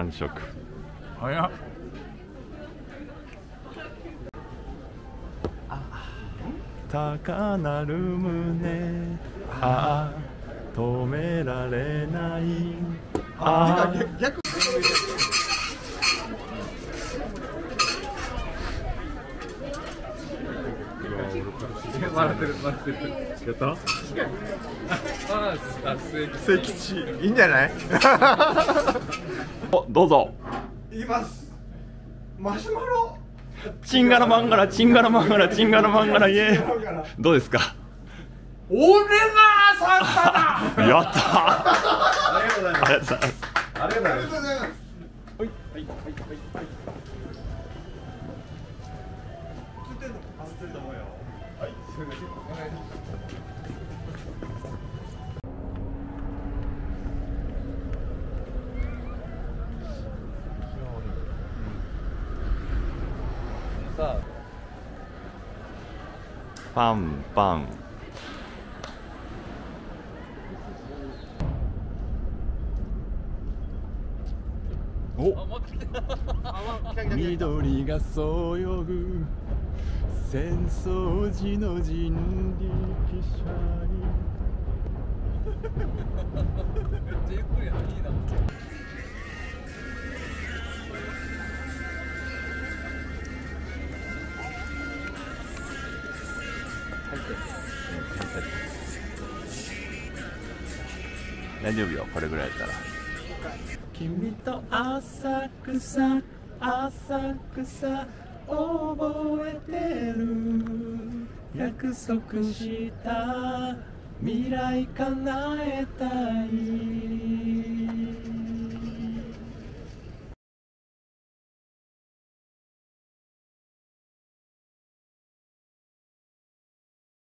完食。 早っ。 高鳴る胸、ああ止められない。ああ逆。 笑ってる笑ってる。 やった？ 聖吉いいんじゃない？ お、どうぞ。 いきます。マシュマロ。 チンガラマンガラチンガラマンガラチンガラマンガライエー。どうですか？ 俺がサンタだ。 やったー。 ありがとうございます。 ありがとうございます。 ありがとうございます。はいはいはいはい。つってんの？あ、つってると思うよ。はい。お願いします。さあ。 パンパン。お、緑がそよぐ浅草寺の人力車に。 めっちゃゆっくりやな。いいな。 大丈夫よ、これぐらいやったら。君と浅草浅草覚えてる、約束した未来叶えたい。